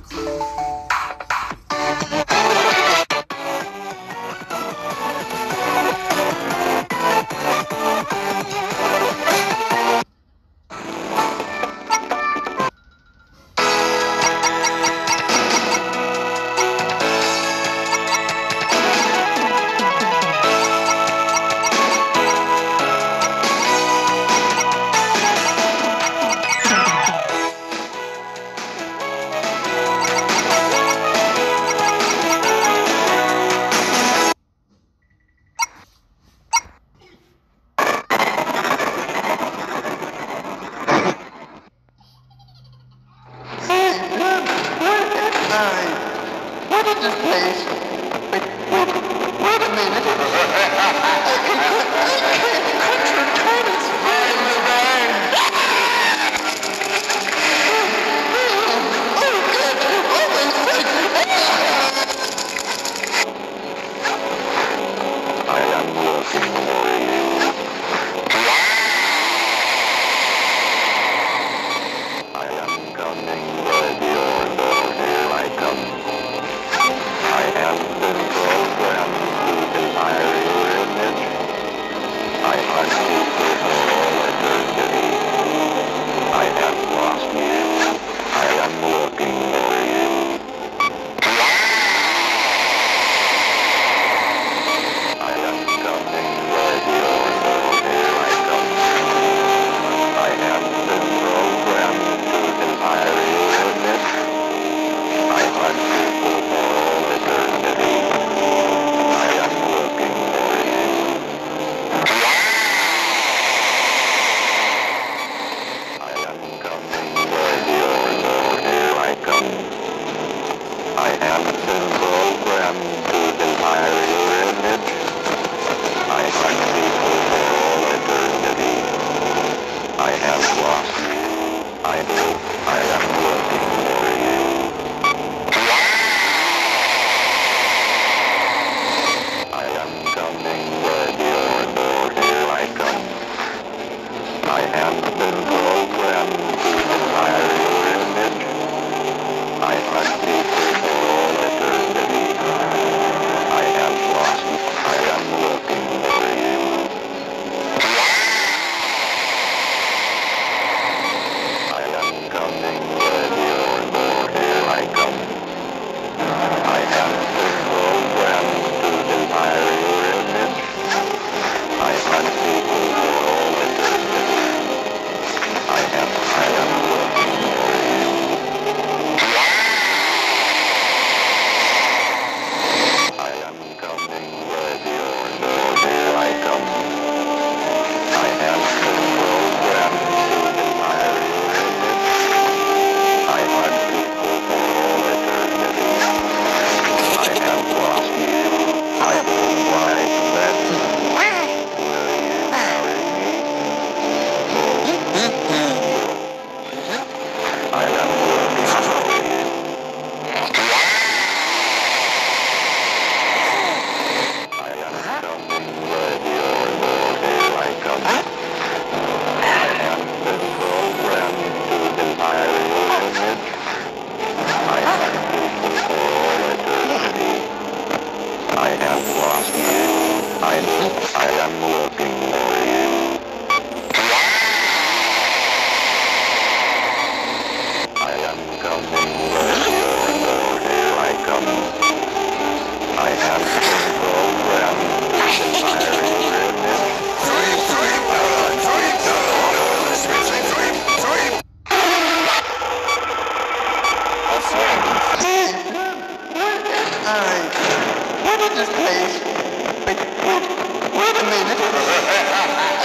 What is this place? Wait a minute. I am looking for you. I am coming with your door. Here I come. I have been programmed to desire your image. I hunt you for all eternity. I have lost you. I am looking for you. I am coming with your door. Here I come. I have been programmed to desire your image. I hunt you for all eternity. I am looking for you. I am coming with your door. Here I come. I have been programmed to desire your image. I hunt you for all eternity. I have lost you. I am looking for you. I am coming with your door. Here I come. I have been programmed to desire your image. I hunt you for all eternity. I have lost you. I am looking for you. I am coming with your door. Here I come. I have been programmed to desire your image. I hunt you for all eternity. I am looking for you. I am coming with your door. Here I come. I have been programmed to desire your image. I hunt you for all eternity. I have lost you. I don't like that. Will you marry me? I am looking for you. I am coming with your door. Here I come. I have been programmed to desire your image. I hunt you for all eternity. I have lost you. I am looking for you. I am coming with your door. Here I come. I have been programmed to desire your image. What is this place?